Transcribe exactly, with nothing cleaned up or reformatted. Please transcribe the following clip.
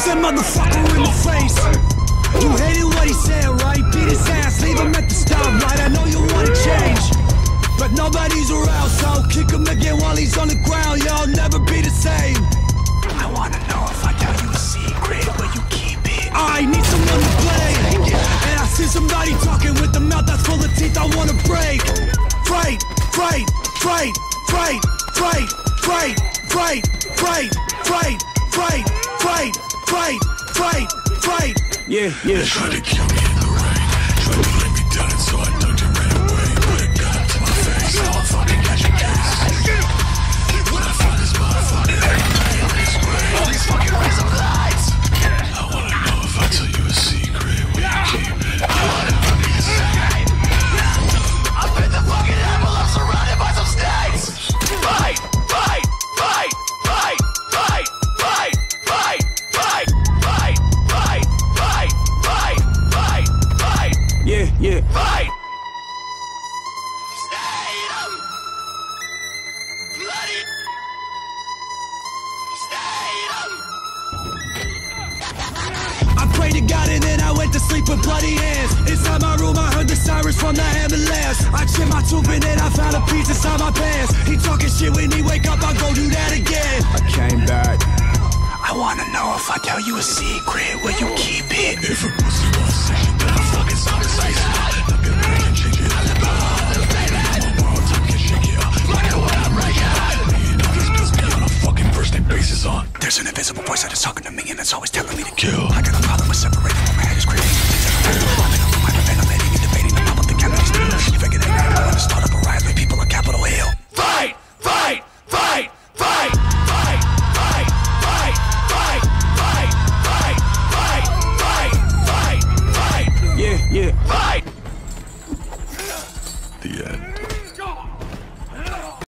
that motherfucker in my face. You hated what he said, right? Beat his ass, leave him at the stoplight. I know you wanna change, but nobody's around, so kick him again while he's on the ground. Y'all never be the same. I wanna know if I tell you a secret, will you keep it? I need someone to blame, and I see somebody talking with a mouth that's full of teeth I wanna break. Fight, fight, fight, fight, fight, fight, fight, fight, fight, fight, fight, fight, fight, fight. Yeah, yeah. They tried to kill me in the rain, tried to lay me down, and so I ducked and ran away. Put a gun up to my face, now I'm fucking catching cases. When I find this motherfucker, I'm ready on his grave. All these fucking razor lights. I wanna know if I tell you a secret, will you keep it? I wanna never be the same. I've been the fucking apple, I'm surrounded by some snakes. Fight, fight, fight, fight, fight, fight, fight, fight, fight, fight, fight, fight, fight, fight. Yeah, yeah. Fight. Stadium. Bloody. Stadium. I prayed to God and then I went to sleep with bloody hands. Inside my room I heard the sirens from the ambulance. I chipped my tooth and then I found a piece inside my pants. He talking shit, when he wake up I go do that again. I came back. I wanna know if I tell you a secret, will you keep it? If a pussy wants to shit, then I fucking stop and say so. Look at me and shake it. Little baby, my world time can shake it. Look at what I'm breaking. Me and others piss me on a fucking first name basis on. There's an invisible voice that is talking to me and it's always telling me to Kill. I got a problem with separating when my head is creating. Ventilating and debating the problem the Kennedy speech. You figure they know when to start up a riot, leave people on Capitol Hill. Fight! Fight! Fight! Fight! Fight! Fight! Fight! Fight! Fight! Fight! Fight! Fight! Fight! Fight! Yeah, yeah. Fight!